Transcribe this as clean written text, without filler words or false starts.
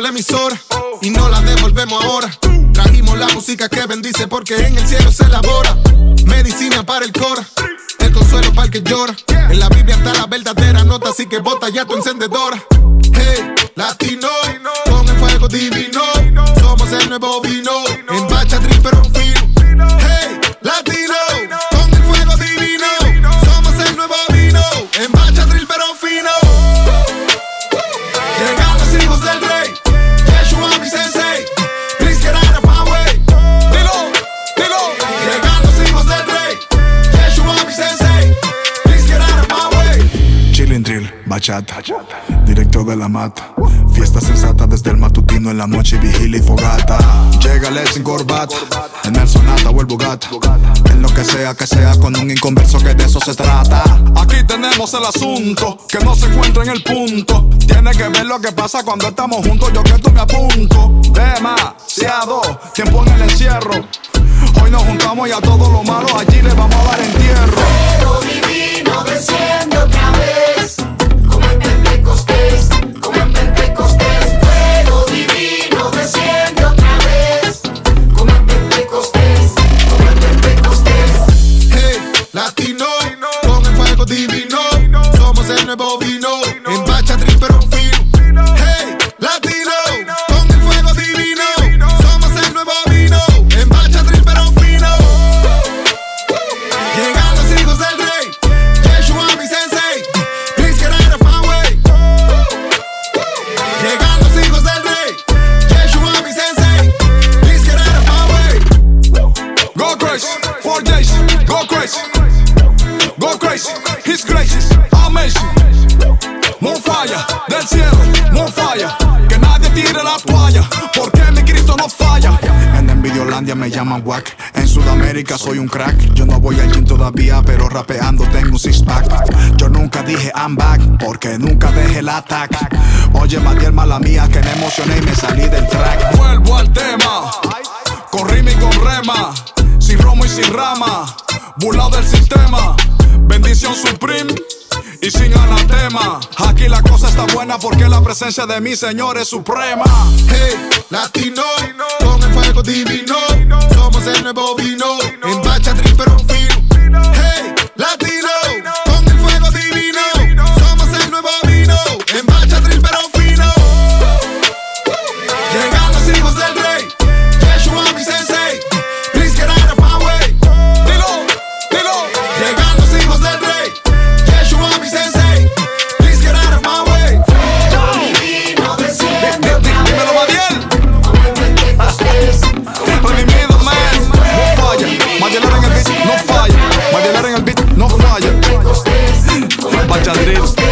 emisora y no la devolvemos ahora. Trajimos la música que bendice porque en el cielo se elabora. Medicina para el cora, el consuelo para el que llora. En la Biblia está la verdadera nota, así que bota ya tu encendedora. Hey, latino, con el fuego divino. Somos el nuevo vino, en bachatril pero fino. Hey, latino, con el fuego divino. Somos el nuevo vino, en bachatril pero fino. Llegan los hijos del rey, Yeshua mi sensei. Please get out of my way. Dilo, dilo. Llegan los hijos del rey, Yeshua mi sensei. Please get out of my way. Chillin' drill, bachata, directo de la mata. Fiesta sensata desde el matutino en la noche, vigilia y fogata. Llégale sin corbata, en el Sonata o el Bugatti. En lo que sea con un inconverso que de eso se trata. Aquí tenemos el asunto, que no se encuentra en el punto. Tiene que ver lo que pasa cuando estamos juntos, yo que tú me apunto. Demasiado tiempo en el encierro. Hoy nos juntamos y a todo lo malo allí le vamos a dar entierro. Fuego divino desciende otra vez, como en Pentecostés, como en Pentecostés. Fuego divino desciende otra vez, como en Pentecostés, como en Pentecostés. Hey, latino, con el fuego divino. Somos el nuevo vino, en bachatril pero fino. Hey, latino, con el fuego divino. Somos el nuevo vino, en bachatril pero fino. Llegan los hijos del rey, Yeshua mi sensei. Please get out of my way. Llegan los hijos del rey, Yeshua mi sensei. Please get out of my way. Go crazy, 4 days, go crazy. Go crazy, His gracious, amazing. More fire, del cielo, more fire. Que nadie tire la toalla, porque mi Cristo no falla. En Envidiolandia me llaman wack. En Sudamérica soy un crack. Yo no voy al gym todavía, pero rapeando tengo un six pack. Yo nunca dije I'm back, porque nunca dejé el attack. Oye, Matiel, mala mía, que me emocioné y me salí del track. Vuelvo al tema, con rima y con rema. Sin romo y sin rama, burlado del sistema. Bendición supreme y sin anatema. Aquí la cosa está buena porque la presencia de mi Señor es suprema. Hey, latino, con el fuego divino. Somos el nuevo vino, en bachatril pero fino. Hey, latino, con el fuego divino. Somos el nuevo vino, en bachatril pero fino. Llegan los hijos del rey, Yeshua mi sensei. Please get out of my way. Dilo, dilo. Llegan los hijos del rey, Yeshua mi sensei. Please get out of my way. Fuego divino desciende otra vez, Dímelo, Matiel. como en Pentecostés, como en Redimido, man, Pentecostés. no falla. Matiel en el beat, no falla. Matiel en el beat, no falla. Pentecostés, como en Bachatril. Pentecostés.